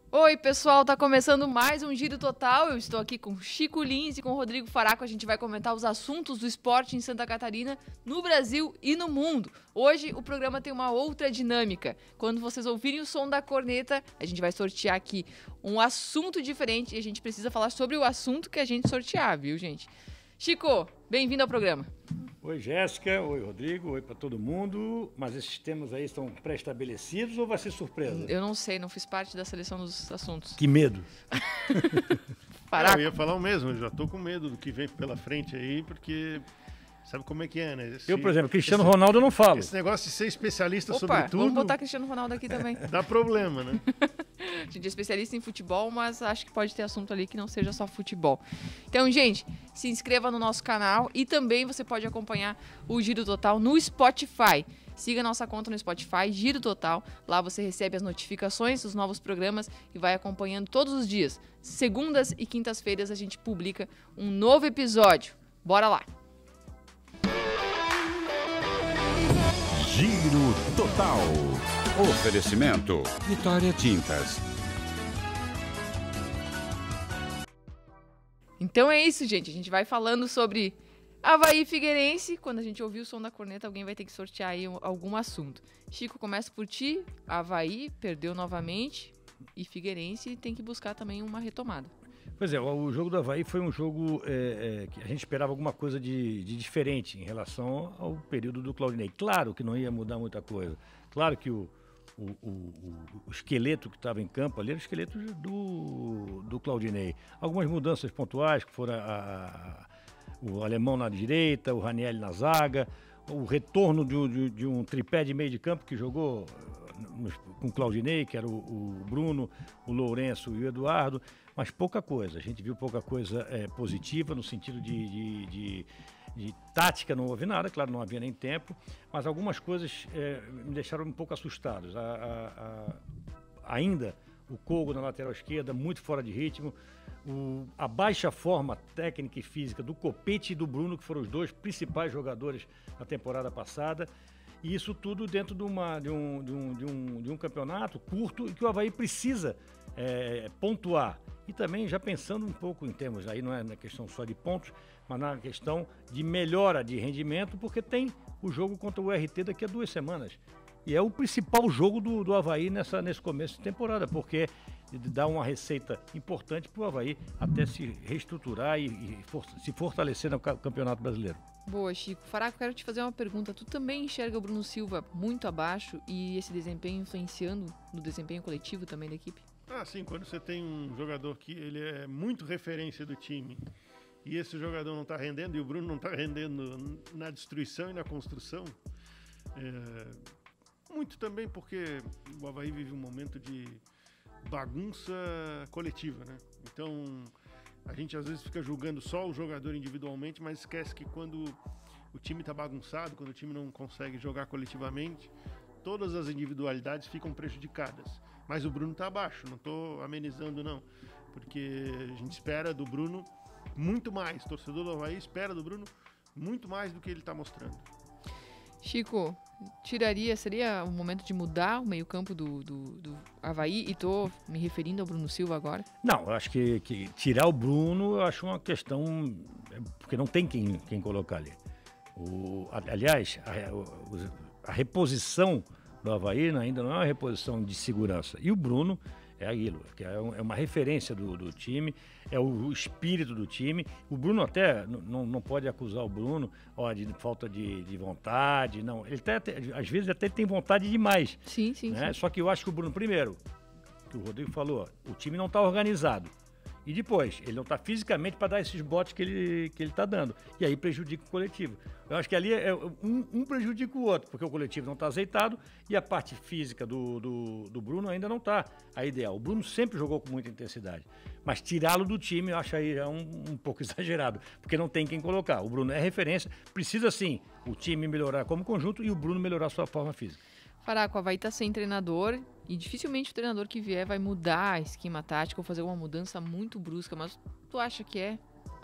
Oi, pessoal, tá começando mais um Giro Total. Eu estou aqui com Chico Lins e com Rodrigo Faraco. A gente vai comentar os assuntos do esporte em Santa Catarina, no Brasil e no mundo. Hoje o programa tem uma outra dinâmica. Quando vocês ouvirem o som da corneta, a gente vai sortear aqui um assunto diferente e a gente precisa falar sobre o assunto que a gente sortear, viu, gente? Chico, bem-vindo ao programa. Oi, Jéssica. Oi, Rodrigo. Oi para todo mundo. Mas esses temas aí estão pré-estabelecidos ou vai ser surpresa? Eu não sei, não fiz parte da seleção dos assuntos. Que medo. Eu ia falar o mesmo, eu já tô com medo do que vem pela frente aí, porque sabe como é que é, né? Eu, por exemplo, Cristiano Ronaldo eu não falo. Esse negócio de ser especialista sobre tudo... Vamos botar Cristiano Ronaldo aqui também. Dá problema, né? A gente é especialista em futebol, mas acho que pode ter assunto ali que não seja só futebol. Então, gente, se inscreva no nosso canal e também você pode acompanhar o Giro Total no Spotify. Siga nossa conta no Spotify, Giro Total. Lá você recebe as notificações dos novos programas e vai acompanhando todos os dias. Segundas e quintas-feiras a gente publica um novo episódio. Bora lá! Giro Total. Oferecimento Vitória Tintas. Então é isso, gente. A gente vai falando sobre Avaí e Figueirense. Quando a gente ouvir o som da corneta, alguém vai ter que sortear aí algum assunto. Chico, começa por ti. Avaí perdeu novamente e Figueirense tem que buscar também uma retomada. Pois é, o jogo do Avaí foi um jogo que a gente esperava alguma coisa de diferente em relação ao período do Claudinei. Claro que não ia mudar muita coisa. Claro que o esqueleto que estava em campo ali era o esqueleto do Claudinei. Algumas mudanças pontuais, que foram o alemão na direita, o Raniel na zaga, o retorno de um tripé de meio de campo que jogou com o Claudinei, que era o Bruno, o Lourenço e o Eduardo, mas pouca coisa. A gente viu pouca coisa positiva no sentido de tática, não houve nada, claro, não havia nem tempo, mas algumas coisas me deixaram um pouco assustados. Ainda o Kogo na lateral esquerda, muito fora de ritmo, a baixa forma técnica e física do Copete e do Bruno, que foram os dois principais jogadores na temporada passada, e isso tudo dentro de um campeonato curto e que o Avaí precisa pontuar. E também já pensando um pouco em termos, aí não é na questão só de pontos, mas na questão de melhora de rendimento, porque tem o jogo contra o RT daqui a 2 semanas. E é o principal jogo do Avaí nesse começo de temporada, porque dá uma receita importante para o Avaí até se reestruturar e se fortalecer no Campeonato Brasileiro. Boa, Chico. Faraco, quero te fazer uma pergunta. Tu também enxerga o Bruno Silva muito abaixo e esse desempenho influenciando no desempenho coletivo também da equipe? Sim, quando você tem um jogador que ele é muito referência do time e esse jogador não está rendendo e o Bruno não está rendendo na destruição e na construção, muito também porque o Avaí vive um momento de bagunça coletiva, né? Então a gente às vezes fica julgando só o jogador individualmente, mas esquece que quando o time está bagunçado, quando o time não consegue jogar coletivamente, todas as individualidades ficam prejudicadas. Mas o Bruno está abaixo, não estou amenizando não, porque a gente espera do Bruno muito mais, o torcedor do Avaí espera do Bruno muito mais do que ele está mostrando. Chico, seria o momento de mudar o meio-campo do Avaí? E tô me referindo ao Bruno Silva agora. Não, eu acho que tirar o Bruno, eu acho uma questão, porque não tem quem colocar ali. Aliás, a reposição do Avaí ainda não é uma reposição de segurança. E o Bruno é aquilo, que é uma referência do time, é o espírito do time. O Bruno até, não pode acusar o Bruno de falta de vontade, não. Ele às vezes até tem vontade demais. Sim. Só que eu acho que o Bruno, primeiro, que o Rodrigo falou, o time não está organizado. E depois, ele não está fisicamente para dar esses botes que ele está dando. E aí prejudica o coletivo. Eu acho que ali um prejudica o outro, porque o coletivo não está azeitado e a parte física do Bruno ainda não está a ideal. O Bruno sempre jogou com muita intensidade. Mas tirá-lo do time eu acho aí um pouco exagerado, porque não tem quem colocar. O Bruno é referência, precisa sim o time melhorar como conjunto e o Bruno melhorar sua forma física. Faraco, o Avaí tá sem treinador e dificilmente o treinador que vier vai mudar esquema tático ou fazer uma mudança muito brusca, mas tu acha que é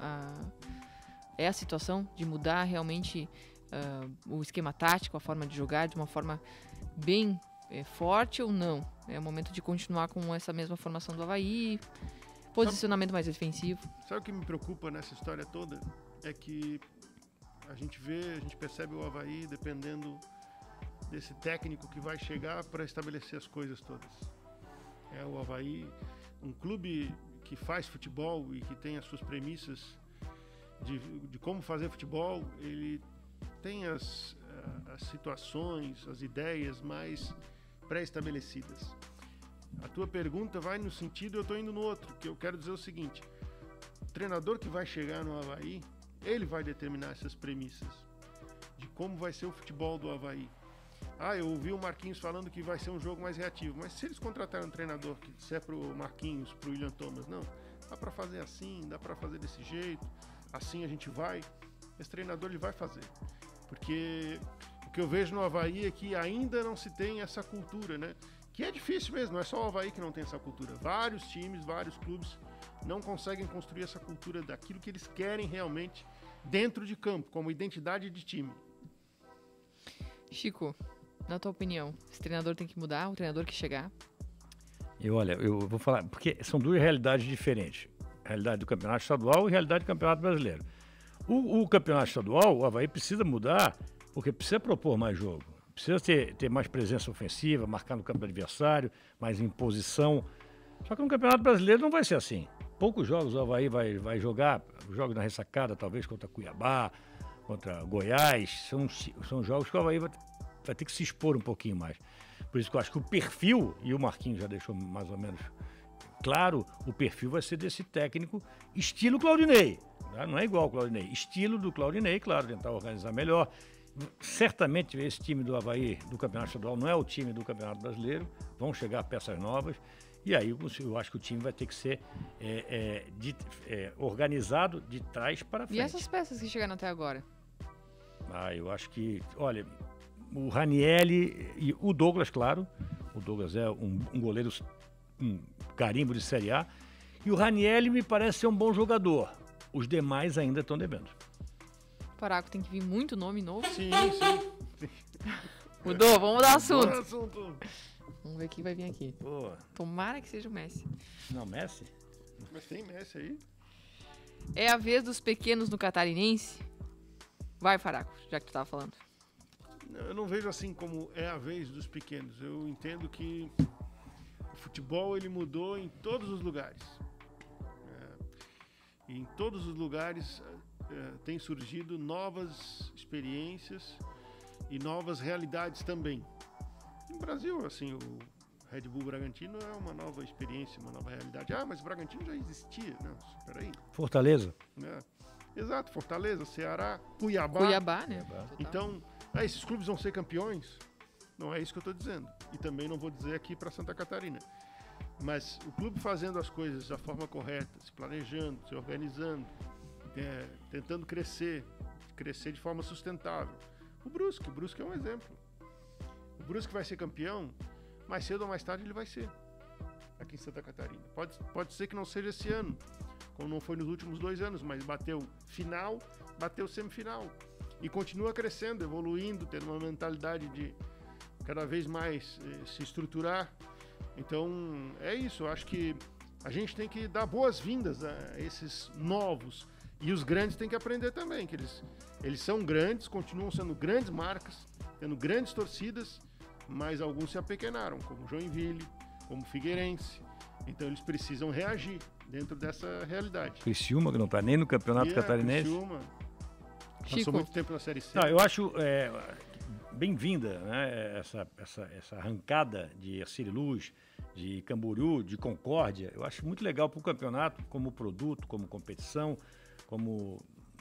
a situação de mudar realmente o esquema tático, a forma de jogar de uma forma bem forte ou não? É o momento de continuar com essa mesma formação do Avaí, posicionamento mais defensivo. Sabe o que me preocupa nessa história toda? É que a gente percebe o Avaí dependendo desse técnico que vai chegar para estabelecer as coisas todas. O Avaí, um clube que faz futebol e que tem as suas premissas de como fazer futebol, ele tem as situações, as ideias mais pré-estabelecidas. A tua pergunta vai no sentido, eu estou indo no outro, que eu quero dizer o seguinte: o treinador que vai chegar no Avaí, ele vai determinar essas premissas de como vai ser o futebol do Avaí. Eu ouvi o Marquinhos falando que vai ser um jogo mais reativo, mas se eles contratarem um treinador que disser pro Marquinhos, pro William Thomas, não, dá para fazer assim, dá para fazer desse jeito, assim a gente vai, esse treinador ele vai fazer. Porque o que eu vejo no Avaí é que ainda não se tem essa cultura, né? Que é difícil mesmo, não é só o Avaí que não tem essa cultura. Vários times, vários clubes não conseguem construir essa cultura daquilo que eles querem realmente dentro de campo, como identidade de time. Chico, na tua opinião, esse treinador tem que mudar, o treinador que chegar? Eu vou falar, porque são duas realidades diferentes. A realidade do campeonato estadual e a realidade do campeonato brasileiro. O campeonato estadual, o Avaí precisa mudar, porque precisa propor mais jogo. Precisa ter mais presença ofensiva, marcar no campo do adversário, mais imposição. Só que no Campeonato Brasileiro não vai ser assim. Poucos jogos o Avaí vai jogar, jogos na ressacada, talvez contra Cuiabá, contra Goiás. São jogos que o Avaí vai ter que se expor um pouquinho mais. Por isso que eu acho que o perfil, e o Marquinhos já deixou mais ou menos claro, o perfil vai ser desse técnico estilo Claudinei. Tá? Não é igual ao Claudinei. Estilo do Claudinei, claro, tentar organizar melhor. Certamente esse time do Avaí do Campeonato Estadual não é o time do Campeonato Brasileiro, vão chegar peças novas e aí eu acho que o time vai ter que ser organizado de trás para frente. E essas peças que chegaram até agora? Eu acho que, olha, o Ranielli e o Douglas, claro, o Douglas é um goleiro, um carimbo de Série A, e o Ranielli me parece ser um bom jogador, os demais ainda estão devendo. Paraco, tem que vir muito nome novo. Sim. Mudou, vamos mudar o assunto. Vamos ver quem vai vir aqui. Pô. Tomara que seja o Messi. Não, Messi? Mas tem Messi aí? É a vez dos pequenos no Catarinense? Vai, Faraco, já que tu tava falando. Eu não vejo assim como é a vez dos pequenos. Eu entendo que o futebol ele mudou em todos os lugares. E em todos os lugares tem surgido novas experiências e novas realidades também. No Brasil, assim, o Red Bull Bragantino é uma nova experiência, uma nova realidade. Mas o Bragantino já existia. Não, espera aí. Fortaleza. Exato, Fortaleza, Ceará, Cuiabá. Cuiabá, né? Então, esses clubes vão ser campeões? Não é isso que eu estou dizendo. E também não vou dizer aqui para Santa Catarina. Mas o clube fazendo as coisas da forma correta, se planejando, se organizando, tentando crescer de forma sustentável. O Brusque é um exemplo. O Brusque vai ser campeão, mais cedo ou mais tarde ele vai ser, aqui em Santa Catarina. Pode ser que não seja esse ano, como não foi nos últimos 2 anos, mas bateu final, bateu semifinal. E continua crescendo, evoluindo, tendo uma mentalidade de cada vez mais se estruturar. Então, é isso. Eu acho que a gente tem que dar boas-vindas a esses novos. E os grandes têm que aprender também, que eles são grandes, continuam sendo grandes marcas, tendo grandes torcidas, mas alguns se apequenaram, como Joinville, como Figueirense. Então, eles precisam reagir dentro dessa realidade. Criciúma, que não está nem no Campeonato Catarinense. Criciúma. Chico. Passou muito tempo na Série C. Eu acho bem-vinda, né, essa arrancada de Ercílio Luz, de Camboriú, de Concórdia. Eu acho muito legal para o campeonato, como produto, como competição, como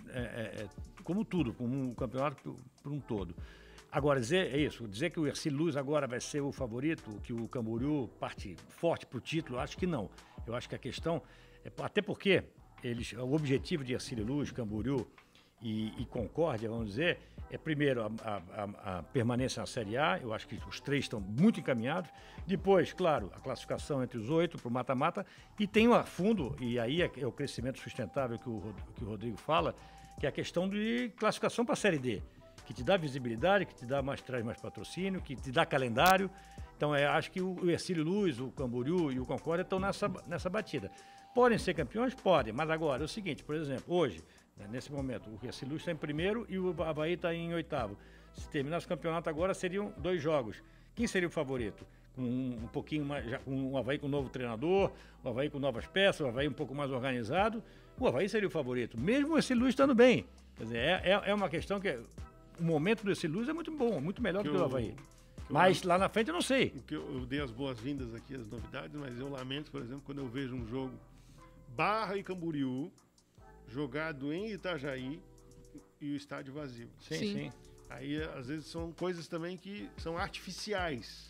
tudo, como um campeonato por um todo. Agora, dizer que o Ercílio Luz agora vai ser o favorito, que o Camboriú parte forte para o título, acho que não. Eu acho que a questão, até porque o objetivo de Ercílio Luz, Camboriú e Concórdia, vamos dizer, primeiro a permanência na Série A. Eu acho que os 3 estão muito encaminhados. Depois, claro, a classificação entre os 8 para o mata-mata. E tem a fundo, e aí é o crescimento sustentável que o Rodrigo fala, que é a questão de classificação para a Série D, que te dá visibilidade, que te traz mais patrocínio, que te dá calendário. Então, acho que o Hercílio Luz, o Camboriú e o Concórdia estão nessa batida. Podem ser campeões? Podem, mas agora é o seguinte, por exemplo, hoje, né, nesse momento, o Hercílio Luz está em primeiro e o Avaí está em oitavo. Se terminasse o campeonato agora, seriam 2 jogos. Quem seria o favorito? Um pouquinho mais, com o Avaí com um novo treinador, o Avaí com novas peças, o Avaí um pouco mais organizado, o Avaí seria o favorito, mesmo o Hercílio Luz estando bem. Quer dizer, é uma questão que o momento do Hercílio Luz é muito bom, muito melhor do que o Avaí. Mas lá na frente eu não sei. Eu dei as boas-vindas aqui às novidades, mas eu lamento, por exemplo, quando eu vejo um jogo Barra e Camboriú jogado em Itajaí e o estádio vazio. Sim. Aí, às vezes, são coisas também que são artificiais.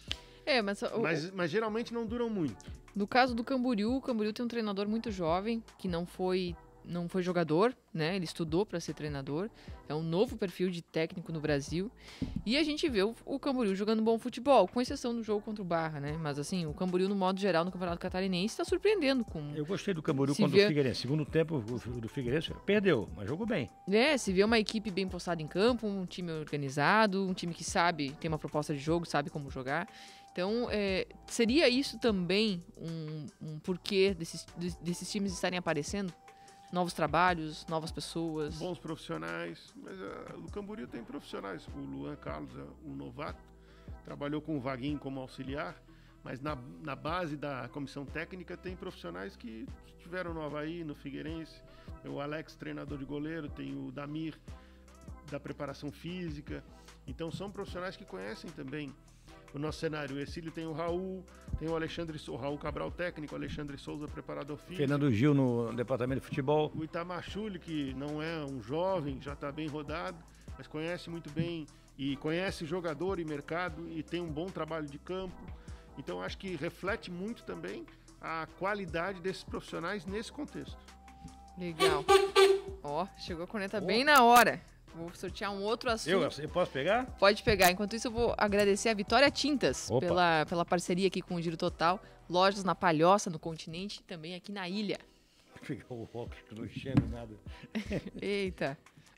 Mas geralmente não duram muito. no caso do Camboriú, o Camboriú tem um treinador muito jovem, que não foi jogador, né? Ele estudou para ser treinador. É um novo perfil de técnico no Brasil. E a gente vê o Camboriú jogando bom futebol, com exceção do jogo contra o Barra, né? Mas assim, o Camboriú, no modo geral, no Campeonato Catarinense, está surpreendendo. Eu gostei do Camboriú contra o Figueirense. Segundo tempo, o do Figueirense perdeu, mas jogou bem. Se vê uma equipe bem postada em campo, um time organizado, um time que sabe, tem uma proposta de jogo, sabe como jogar. Então, seria isso também um porquê desses times estarem aparecendo? Novos trabalhos, novas pessoas. Bons profissionais. Mas o Camboriú tem profissionais. O Luan Carlos é um novato. Trabalhou com o Vaguinho como auxiliar. Mas na base da comissão técnica tem profissionais que estiveram no Avaí, no Figueirense. Tem o Alex, treinador de goleiro. Tem o Damir, da preparação física. Então são profissionais que conhecem também o nosso cenário. O Hercílio tem o Raul, tem o Raul Cabral técnico, o Alexandre Souza preparador físico. Fernando Gil no departamento de futebol. O Itamar Chuli, que não é um jovem, já está bem rodado, mas conhece muito bem e conhece jogador e mercado e tem um bom trabalho de campo. Então acho que reflete muito também a qualidade desses profissionais nesse contexto. Legal. Chegou a corneta bem na hora. Vou sortear um outro assunto. Eu posso pegar? Pode pegar. Enquanto isso, eu vou agradecer a Vitória Tintas pela parceria aqui com o Giro Total. Lojas na Palhoça, no continente, e também aqui na ilha. Vou pegar o óculos que não enxergo nada. Eita.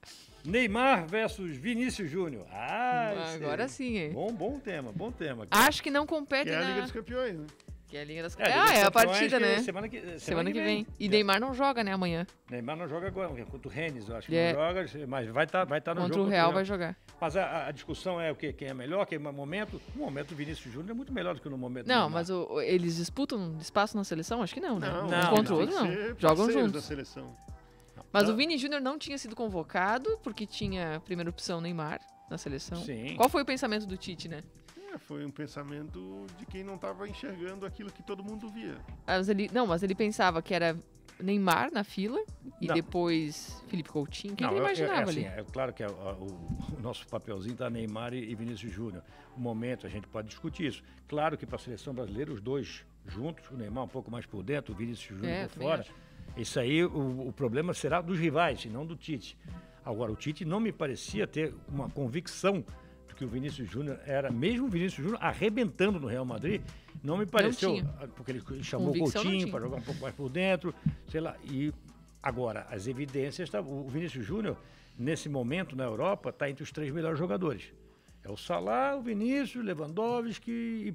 Neymar versus Vinícius Júnior. Agora sim, hein? Bom tema. Acho que não compete a Liga dos Campeões, né? Que é a Liga das Campeões. É a partida, né? Semana que vem. E Neymar não joga, né, amanhã. Neymar não joga agora, contra o Rennes, eu acho que não joga, mas vai estar no jogo. Contra o Real vai jogar. Mas a discussão é o quê? Quem é melhor, quem é momento? O momento do Vinícius Júnior é muito melhor do que no momento do Não, Neymar. mas eles disputam espaço na seleção? Acho que não, né? Não, contra o outro, não. Jogam juntos. Da seleção. Mas o Vini Júnior não tinha sido convocado, porque tinha a primeira opção Neymar na seleção. Sim. Qual foi o pensamento do Tite, né? Foi um pensamento de quem não estava enxergando aquilo que todo mundo via. Mas ele pensava que era Neymar na fila e depois Felipe Coutinho. Quem ele imaginava ali? É claro que o nosso papelzinho está Neymar e Vinícius Júnior. O momento, a gente pode discutir isso. Claro que para a seleção brasileira, os dois juntos, o Neymar um pouco mais por dentro, o Vinícius Júnior por fora. Isso aí, o problema será dos rivais, e não do Tite. Agora, o Tite não me parecia ter uma convicção que o Vinícius Júnior era, mesmo o Vinícius Júnior arrebentando no Real Madrid, não me pareceu, porque ele chamou o Coutinho para jogar um pouco mais por dentro, sei lá, e agora, as evidências, o Vinícius Júnior, nesse momento na Europa, está entre os 3 melhores jogadores. É o Salah, o Vinícius, Lewandowski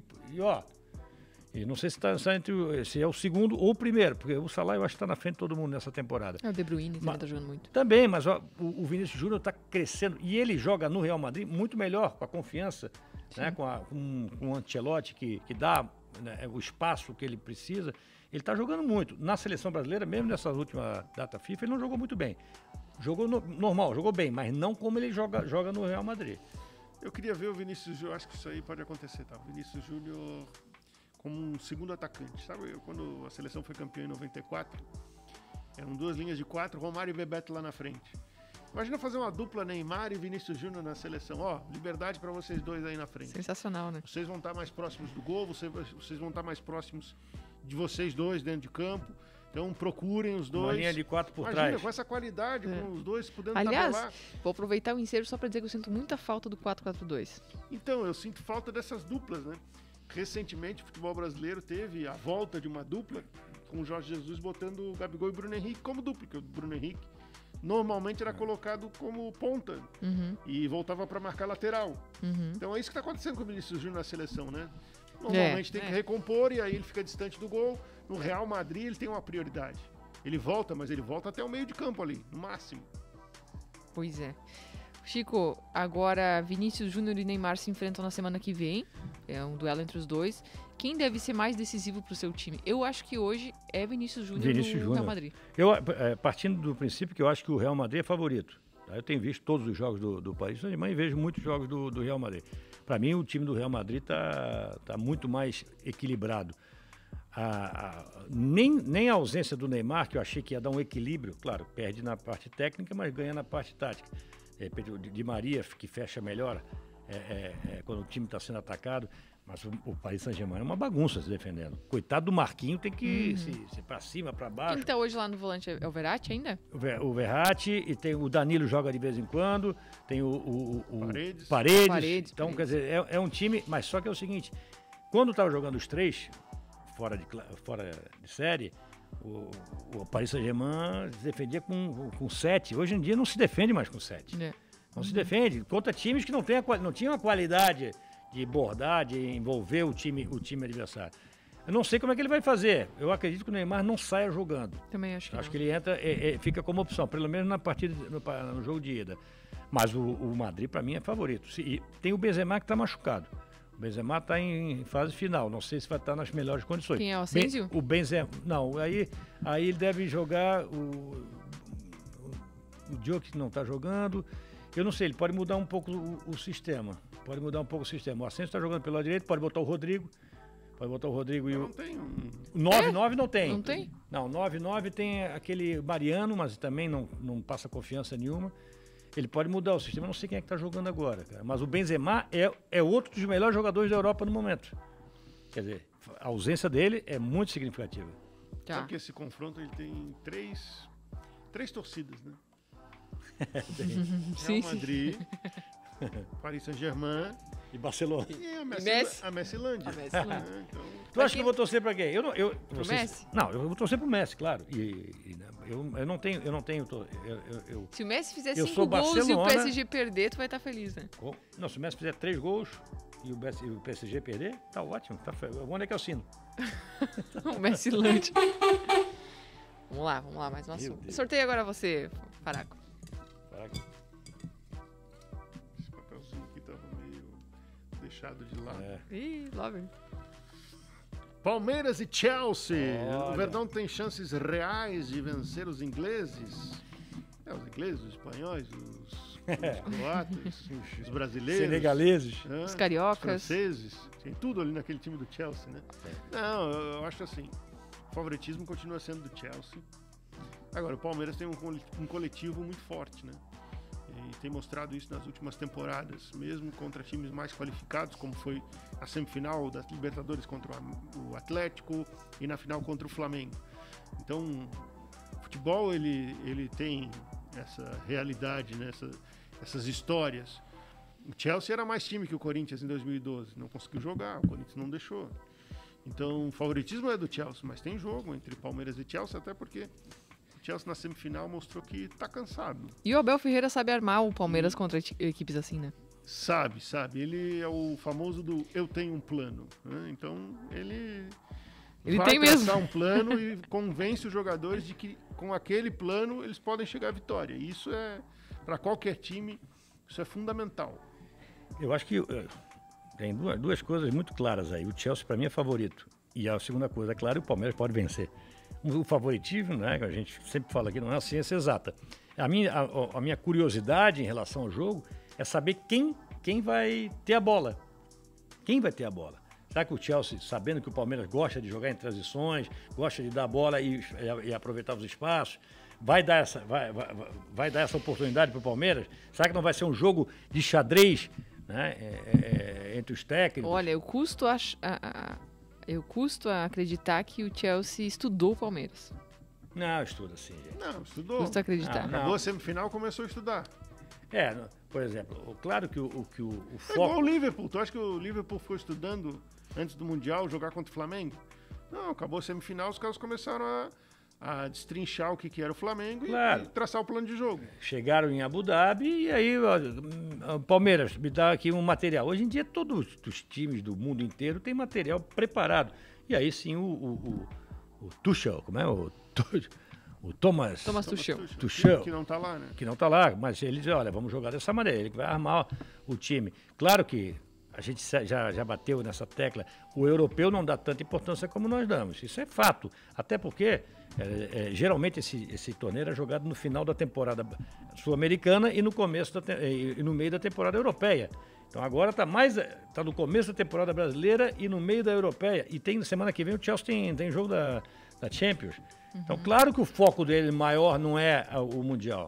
e não sei se é o segundo ou o primeiro, porque o Salah eu acho que está na frente de todo mundo nessa temporada. O De Bruyne também está jogando muito. Também, mas o Vinícius Júnior está crescendo e ele joga no Real Madrid muito melhor, com a confiança, né, com o Ancelotti que dá, né, o espaço que ele precisa. Ele está jogando muito. Na seleção brasileira, mesmo nessa última data FIFA, ele não jogou muito bem. Jogou normal, jogou bem, mas não como ele joga no Real Madrid. Eu queria ver o Vinícius Júnior, acho que isso aí pode acontecer, tá? O Vinícius Júnior como um segundo atacante. Sabe, quando a seleção foi campeã em 94, eram 2 linhas de 4, Romário e Bebeto lá na frente. Imagina fazer uma dupla Neymar e Vinícius Júnior na seleção. Liberdade para vocês dois aí na frente. Sensacional, né? Vocês vão estar mais próximos do gol, vocês vão estar mais próximos de vocês dois dentro de campo. Então procurem os dois. Uma linha de 4 por Imagina, trás. com essa qualidade, com os dois podendo Aliás, tabelar. Vou aproveitar o ensejo só para dizer que eu sinto muita falta do 4-4-2. Então, eu sinto falta dessas duplas, né? Recentemente, o futebol brasileiro teve a volta de uma dupla com o Jorge Jesus botando o Gabigol e o Bruno Henrique como dupla, porque o Bruno Henrique normalmente era colocado como ponta e voltava para marcar lateral. Então é isso que está acontecendo com o Vinícius Júnior na seleção, né? Normalmente tem que recompor e aí ele fica distante do gol. No Real Madrid ele tem uma prioridade. Ele volta, mas ele volta até o meio de campo ali, no máximo. Pois é. Chico, agora Vinícius Júnior e Neymar se enfrentam na semana que vem. É um duelo entre os dois. Quem deve ser mais decisivo para o seu time? Eu acho que hoje é Vinícius Júnior no Real Madrid. Partindo do princípio que eu acho que o Real Madrid é favorito. Eu tenho visto todos os jogos do Paris Saint-Germain e vejo muitos jogos do Real Madrid. Para mim, o time do Real Madrid tá muito mais equilibrado. Nem a ausência do Neymar, que eu achei que ia dar um equilíbrio, claro, perde na parte técnica, mas ganha na parte tática. De repente, o Di Maria, que fecha melhor quando o time está sendo atacado, mas o Paris Saint-Germain é uma bagunça se defendendo. Coitado do Marquinhos, tem que ser para cima, para baixo. Quem está hoje lá no volante é o Verratti ainda? O Verratti, e tem o Danilo joga de vez em quando, tem o Paredes. Então, quer dizer, é um time, mas só que é o seguinte, quando estava jogando os três, fora de série, o Paris Saint-Germain se defendia com 7. Hoje em dia não se defende mais com 7. Não se defende contra times que não tinham a qualidade de bordar, de envolver o time adversário. Eu não sei como é que ele vai fazer. Eu acredito que o Neymar não saia jogando. Também acho que Acho que ele entra, fica como opção, pelo menos na partida, no jogo de ida. Mas o Madrid, para mim, é favorito. E tem o Benzema que está machucado. O Benzema está em fase final. Não sei se vai estar nas melhores condições. Quem é o Asensio? O Benzema. Não, aí ele deve jogar o Diogo que não está jogando. Eu não sei, ele pode mudar um pouco o sistema. O Asensio está jogando pela direita, pode botar o Rodrigo. E não tem um... O 9-9 não tem. Não tem? Não, 9-9 tem aquele Mariano, mas também não passa confiança nenhuma. Ele pode mudar o sistema, eu não sei quem é que está jogando agora, cara. Mas o Benzema é outro dos melhores jogadores da Europa no momento. Quer dizer, a ausência dele é muito significativa. Tá. Sabe que esse confronto ele tem três torcidas, né? Real Madrid, Paris Saint-Germain E Barcelona. e a Messi. Messilândia. Messilândia. Tu acha que eu vou torcer para quem? Pro Messi? Não, eu vou torcer pro Messi, claro. Eu não tenho. Se o Messi fizer eu 5 sou gols e o Barcelona. PSG perder, tu vai estar feliz, né? Não, se o Messi fizer 3 gols e o PSG perder, tá ótimo. Onde é que eu assino? O Messilândia. Vamos lá, mais um assunto. Deus. Sorteio agora você, Faraco. Esse papelzinho aqui tava meio deixado de lado. Ih, lá vem. Palmeiras e Chelsea. Olha. O Verdão tem chances reais de vencer os ingleses. Os ingleses, os espanhóis, os croatas, os brasileiros. Senegaleses. Os cariocas. Franceses. Tem tudo ali naquele time do Chelsea, né? Não, eu acho assim. O favoritismo continua sendo do Chelsea. Agora, o Palmeiras tem um coletivo muito forte, né? E tem mostrado isso nas últimas temporadas, mesmo contra times mais qualificados, como foi a semifinal das Libertadores contra o Atlético e na final contra o Flamengo. Então, o futebol ele tem essa realidade, né? Essas histórias. O Chelsea era mais time que o Corinthians em 2012, não conseguiu jogar, o Corinthians não deixou. Então, o favoritismo é do Chelsea, mas tem jogo entre Palmeiras e Chelsea, até porque o Chelsea na semifinal mostrou que tá cansado. E o Abel Ferreira sabe armar o Palmeiras contra equipes assim, né? Sabe. Ele é o famoso do eu tenho um plano, né? Então, ele vai tem mesmo. traçar um plano e convence os jogadores de que com aquele plano eles podem chegar à vitória. E isso para qualquer time, isso é fundamental. Eu acho que tem duas coisas muito claras aí. O Chelsea, para mim, é favorito. E a segunda coisa, é claro, o Palmeiras pode vencer. O favoritismo, né, que a gente sempre fala aqui, não é a ciência exata. A minha curiosidade em relação ao jogo é saber quem vai ter a bola. Quem vai ter a bola? Será que o Chelsea, sabendo que o Palmeiras gosta de jogar em transições, gosta de dar a bola e aproveitar os espaços, vai dar essa oportunidade para o Palmeiras? Será que não vai ser um jogo de xadrez, né, entre os técnicos? Olha, eu custo a acreditar que o Chelsea estudou o Palmeiras. Não, estuda sim, gente. Não, estudou. Custa acreditar. Acabou a semifinal, começou a estudar. Por exemplo, claro que o É foco... igual o Liverpool. Tu acha que o Liverpool ficou estudando antes do Mundial jogar contra o Flamengo? Não, acabou a semifinal, os caras começaram a destrinchar o que era o Flamengo Claro. e traçar o plano de jogo. Chegaram em Abu Dhabi e aí, ó, Palmeiras, me dá aqui um material. Hoje em dia, todos os times do mundo inteiro têm material preparado. E aí sim, o Tuchel, como é? O Thomas Tuchel, Que não tá lá, né? que não está lá, mas ele diz, olha, vamos jogar dessa maneira, ele vai armar o time. Claro que a gente já bateu nessa tecla, o europeu não dá tanta importância como nós damos, isso é fato, até porque geralmente esse torneio é jogado no final da temporada sul-americana e no começo e no meio da temporada europeia. Então agora está no começo da temporada brasileira e no meio da europeia, e semana que vem o Chelsea tem jogo da Champions. Então, claro que o foco dele maior não é o Mundial.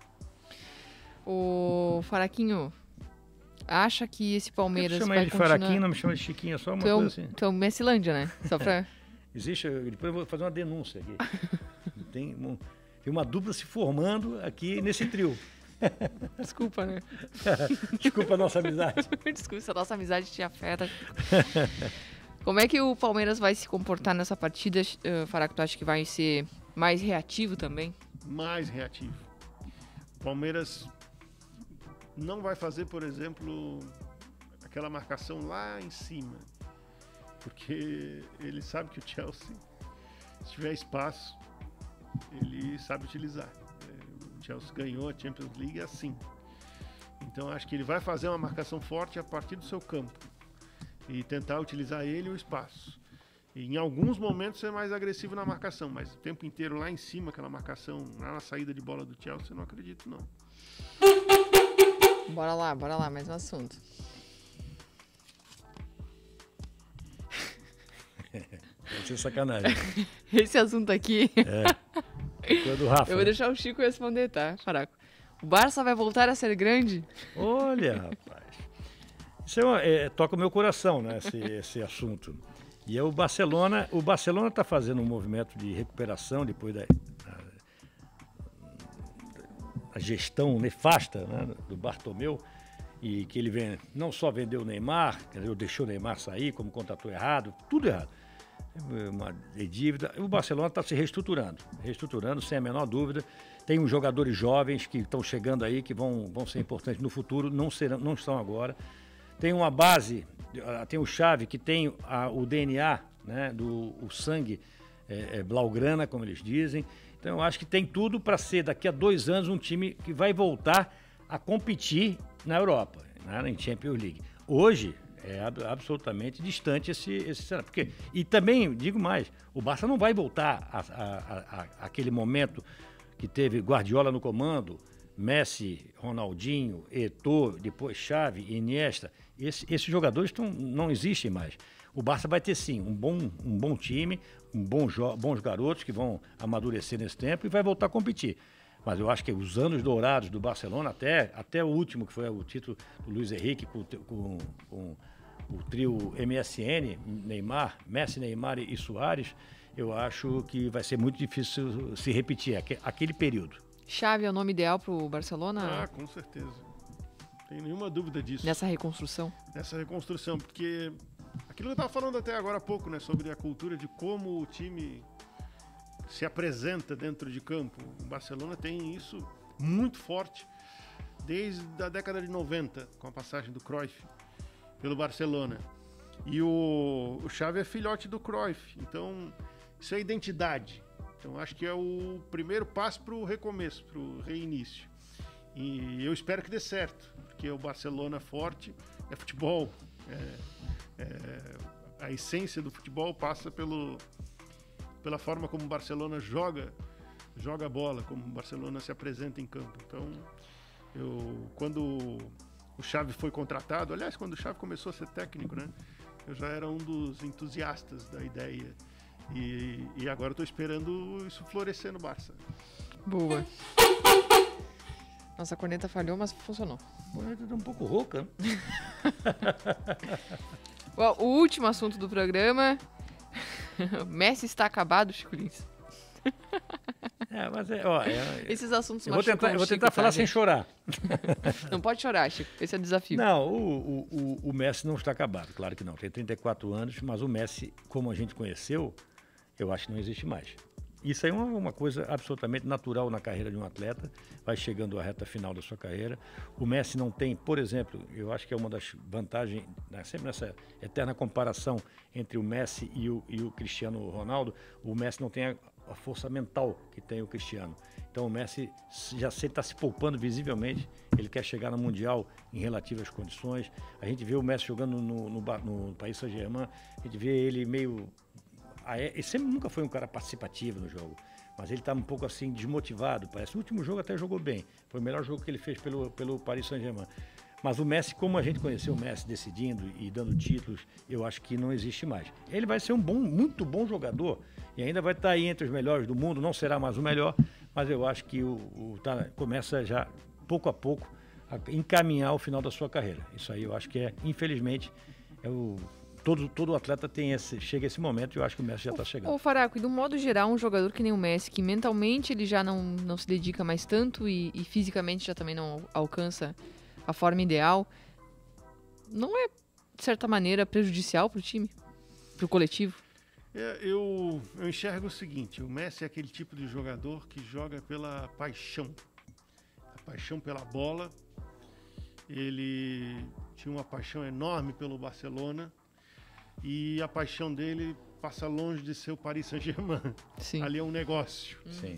O Faraquinho, acha que esse Palmeiras Chama vai ele de continuar... Faraquinho, não me chama de Chiquinho, é só uma Tu é coisa assim. Tu é o Messilândia, né? Só pra... Existe, depois eu vou fazer uma denúncia aqui. Tem uma dupla se formando aqui nesse trio. Desculpa, né? Desculpa a nossa amizade. Desculpa, se a nossa amizade te afeta. Como é que o Palmeiras vai se comportar nessa partida, Faraco? Tu acha que vai ser mais reativo também? Mais reativo. O Palmeiras não vai fazer, por exemplo, aquela marcação lá em cima. Porque ele sabe que o Chelsea, se tiver espaço, ele sabe utilizar. O Chelsea ganhou a Champions League assim. Então acho que ele vai fazer uma marcação forte a partir do seu campo e tentar utilizar ele e o espaço. E em alguns momentos ser mais agressivo na marcação, mas o tempo inteiro lá em cima, aquela marcação lá na saída de bola do Chelsea, eu não acredito não. Bora lá, mais um assunto. Pode ser sacanagem. Esse assunto aqui, Coisa do Rafa. eu vou deixar o Chico responder, tá, Faraco? O Barça vai voltar a ser grande? Olha, rapaz. Isso toca o meu coração, né, esse assunto. E o Barcelona está fazendo um movimento de recuperação depois da gestão nefasta, né, do Bartomeu, e que ele não só vendeu o Neymar, deixou o Neymar sair, como contratou errado, tudo errado. Uma dívida. O Barcelona está se reestruturando sem a menor dúvida. Tem uns jogadores jovens que estão chegando aí, que vão ser importantes no futuro, não estão agora. Tem uma base, tem o Xavi, que tem o DNA, né, o sangue blaugrana, como eles dizem. Então eu acho que tem tudo para ser, daqui a 2 anos, um time que vai voltar a competir na Europa, né, em Champions League. Hoje é absolutamente distante esse cenário. E também, digo mais, o Barça não vai voltar àquele momento que teve Guardiola no comando, Messi, Ronaldinho, Eto'o, depois Xavi, Iniesta. Esses jogadores não existem mais. O Barça vai ter sim um bom time, bons garotos que vão amadurecer nesse tempo e vai voltar a competir. Mas eu acho que os anos dourados do Barcelona, até o último, que foi o título do Luiz Henrique com o trio MSN, Messi, Neymar e Suárez, eu acho que vai ser muito difícil se repetir aquele período. Xavi é o nome ideal pro Barcelona? Ah, com certeza. Não tem nenhuma dúvida disso. Nessa reconstrução? Nessa reconstrução, porque aquilo que eu estava falando até agora há pouco, né, sobre a cultura de como o time se apresenta dentro de campo. O Barcelona tem isso muito forte desde a década de 90, com a passagem do Cruyff pelo Barcelona. E o Xavi é filhote do Cruyff, então isso é identidade. Então acho que é o primeiro passo para o recomeço, para o reinício. E eu espero que dê certo, porque o Barcelona forte é futebol. A essência do futebol passa pela forma como o Barcelona joga a bola, como o Barcelona se apresenta em campo. Então, quando o Xavi foi contratado, aliás, quando o Xavi começou a ser técnico, né, eu já era um dos entusiastas da ideia. E agora estou esperando isso florescer no Barça. Boa. Nossa, a corneta falhou, mas funcionou. A corneta tá um pouco rouca, né? Bom, o último assunto do programa. Messi está acabado, Chico Lins. Mas esses assuntos eu vou tentar falar sem chorar. Não pode chorar, Chico. Esse é o desafio. Não, o Messi não está acabado, claro que não. Tem 34 anos, mas o Messi, como a gente conheceu, eu acho que não existe mais. Isso aí é uma coisa absolutamente natural na carreira de um atleta, vai chegando à reta final da sua carreira. O Messi não tem, por exemplo, eu acho que é uma das vantagens, né, sempre nessa eterna comparação entre o Messi e o Cristiano Ronaldo, o Messi não tem a força mental que tem o Cristiano. Então o Messi já está se poupando visivelmente, ele quer chegar no Mundial em relativas condições. A gente vê o Messi jogando no Paris Saint-Germain, a gente vê ele meio... Ele sempre nunca foi um cara participativo no jogo, mas ele está um pouco assim desmotivado, parece. O último jogo até jogou bem, foi o melhor jogo que ele fez pelo Paris Saint-Germain. Mas o Messi, como a gente conheceu o Messi decidindo e dando títulos, eu acho que não existe mais. Ele vai ser um muito bom jogador e ainda vai estar aí entre os melhores do mundo, não será mais o melhor, mas eu acho que começa já, pouco a pouco, a encaminhar o final da sua carreira. Isso aí eu acho que infelizmente, todo atleta chega esse momento e eu acho que o Messi já está chegando. Ô Faraco, e do modo geral, um jogador que nem o Messi, que mentalmente ele já não se dedica mais tanto e fisicamente já também não alcança a forma ideal, não é, de certa maneira, prejudicial para o time, para o coletivo? Eu enxergo o seguinte, o Messi é aquele tipo de jogador que joga pela paixão. A paixão pela bola. Ele tinha uma paixão enorme pelo Barcelona e a paixão dele passa longe de ser o Paris Saint-Germain. Sim. Ali é um negócio. Sim.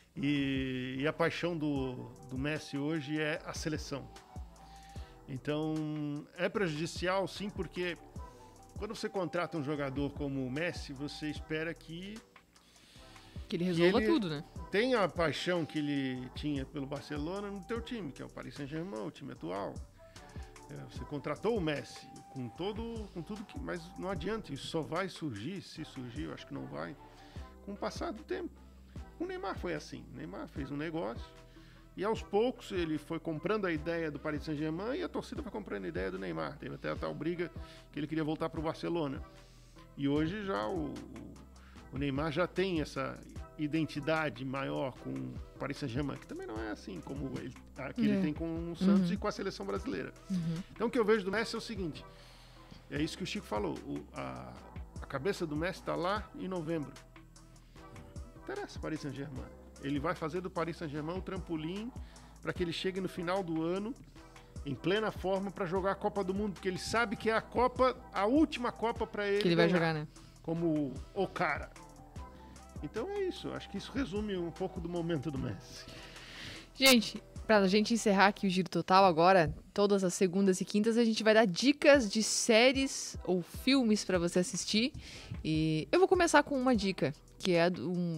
E a paixão do Messi hoje é a seleção. Então, é prejudicial, sim, porque quando você contrata um jogador como o Messi, você espera que ele resolva tudo, né? Tem a paixão que ele tinha pelo Barcelona no teu time, que é o Paris Saint-Germain, o time atual. Você contratou o Messi com tudo que... Mas não adianta, isso só vai surgir, se surgir, eu acho que não vai, com o passar do tempo. O Neymar foi assim. O Neymar fez um negócio e aos poucos ele foi comprando a ideia do Paris Saint-Germain e a torcida foi comprando a ideia do Neymar. Teve até a tal briga que ele queria voltar para o Barcelona. E hoje já o Neymar já tem essa identidade maior com o Paris Saint-Germain, que também não é assim como ele tem com o Santos e com a seleção brasileira. Então o que eu vejo do Messi é o seguinte, é isso que o Chico falou, a cabeça do Messi está lá em novembro. Não interessa o Paris Saint-Germain. Ele vai fazer do Paris Saint-Germain um trampolim para que ele chegue no final do ano em plena forma para jogar a Copa do Mundo, porque ele sabe que é a última Copa para ele. Que ele vai jogar, né? Como o cara. Então é isso. Acho que isso resume um pouco do momento do Messi. Gente, pra gente encerrar aqui o Giro Total agora, todas as segundas e quintas a gente vai dar dicas de séries ou filmes para você assistir. E eu vou começar com uma dica, que é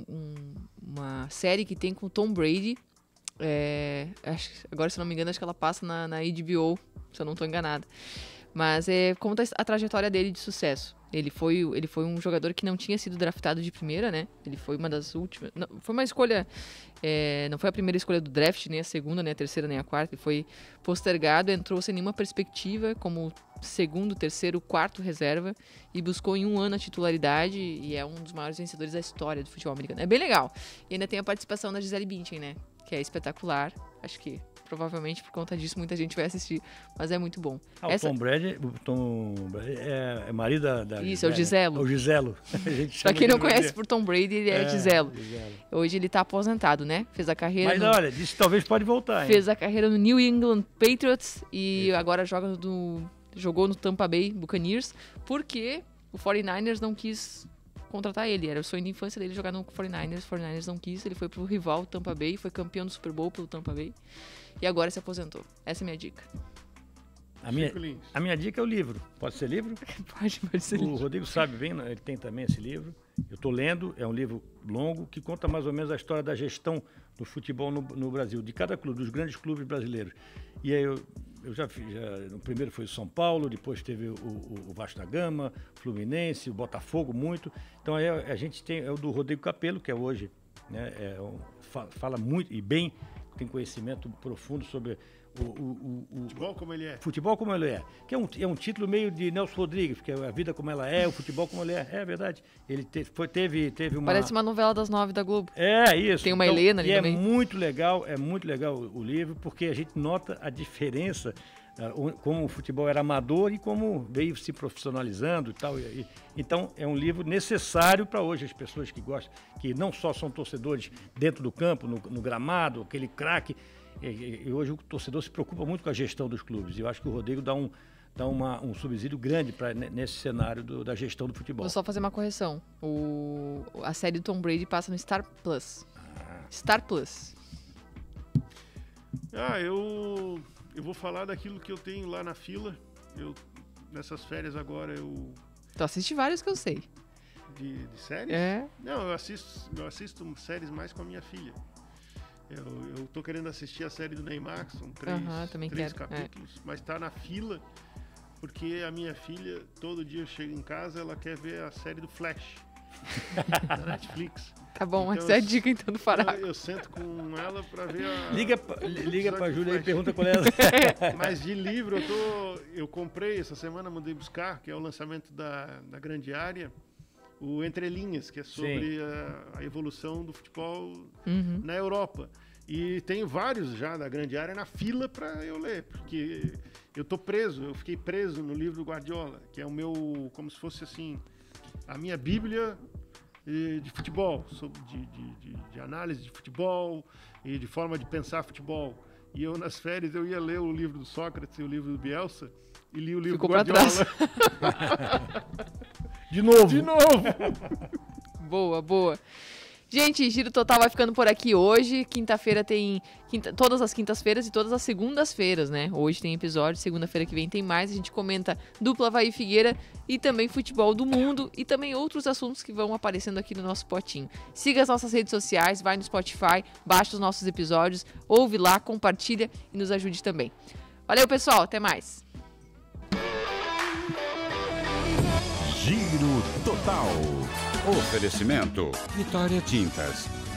uma série que tem com o Tom Brady. Agora, se não me engano, acho que ela passa na HBO, se eu não estou enganada. Mas conta a trajetória dele de sucesso. Ele foi um jogador que não tinha sido draftado de primeira, né? Ele foi uma das últimas... Não, foi uma escolha... não foi a primeira escolha do draft, nem a segunda, nem a terceira, nem a quarta. Ele foi postergado, entrou sem nenhuma perspectiva como segundo, terceiro, quarto reserva e buscou em um ano a titularidade e é um dos maiores vencedores da história do futebol americano. É bem legal. E ainda tem a participação da Gisele Bündchen, né? Que é espetacular. Acho que provavelmente por conta disso muita gente vai assistir, mas é muito bom. O Tom Brady é marido da Isso, é o Giselo. O Giselo. Pra quem não conhece por Tom Brady, ele é Giselo. Hoje ele tá aposentado, né? Fez a carreira... Mas olha, disse que talvez pode voltar. Fez a carreira no New England Patriots e agora jogou no Tampa Bay Buccaneers, porque o 49ers não quis contratar ele. Era o sonho de infância dele jogar no 49ers. O 49ers não quis, ele foi pro rival Tampa Bay, foi campeão do Super Bowl pelo Tampa Bay e agora se aposentou. Essa é a minha dica. A minha dica é o livro. Pode ser livro? Pode ser livro. O Rodrigo sabe bem, ele tem também esse livro. Eu estou lendo, é um livro longo que conta mais ou menos a história da gestão do futebol no Brasil, de cada clube, dos grandes clubes brasileiros. E aí eu já fiz, no primeiro foi o São Paulo, depois teve o Vasco da Gama, o Fluminense, o Botafogo, muito. Então aí a gente tem o do Rodrigo Capello, que é hoje, né, fala muito e bem, tem conhecimento profundo sobre futebol como ele é. Futebol como ele é. Que é um título meio de Nelson Rodrigues, que é a vida como ela é, o futebol como ele é. É verdade. Ele teve uma... Parece uma novela das 9 da Globo. É, isso. Tem uma Helena ali também. É muito legal o livro, porque a gente nota a diferença como o futebol era amador e como veio se profissionalizando e tal. Então, é um livro necessário para hoje as pessoas que gostam, que não só são torcedores dentro do campo, no gramado, aquele craque. E hoje o torcedor se preocupa muito com a gestão dos clubes. E eu acho que o Rodrigo dá um subsídio grande nesse cenário da gestão do futebol. Vou só fazer uma correção. A série do Tom Brady passa no Star Plus. Star Plus. Eu vou falar daquilo que eu tenho lá na fila. Nessas férias agora, Tu assiste vários que eu sei. De séries? É? Não, eu assisto séries mais com a minha filha. Eu tô querendo assistir a série do Neymar, que são três capítulos, mas tá na fila, porque a minha filha, todo dia eu chego em casa, ela quer ver a série do Flash, da Netflix. Tá bom, essa é a dica então do Fará. Eu sento com ela pra ver a... Liga pra Júlia e pergunta qual é Mas de livro, eu comprei essa semana, mandei buscar, que é o lançamento da Grande Área, o Entre Linhas, que é sobre a evolução do futebol na Europa. E tenho vários já da Grande Área na fila para eu ler, porque eu fiquei preso no livro do Guardiola, que é o meu, como se fosse assim, a minha bíblia de futebol, de análise de futebol e de forma de pensar futebol. E eu, nas férias, eu ia ler o livro do Sócrates e o livro do Bielsa, e li o livro do Guardiola. De novo. Boa. Gente, Giro Total vai ficando por aqui hoje. Quinta-feira tem... todas as quintas-feiras e todas as segundas-feiras, né? Hoje tem episódio, segunda-feira que vem tem mais. A gente comenta dupla Avaí Figueira e também futebol do mundo e também outros assuntos que vão aparecendo aqui no nosso potinho. Siga as nossas redes sociais, vai no Spotify, baixa os nossos episódios, ouve lá, compartilha e nos ajude também. Valeu, pessoal. Até mais. Giro Total. Oferecimento Vitória Tintas.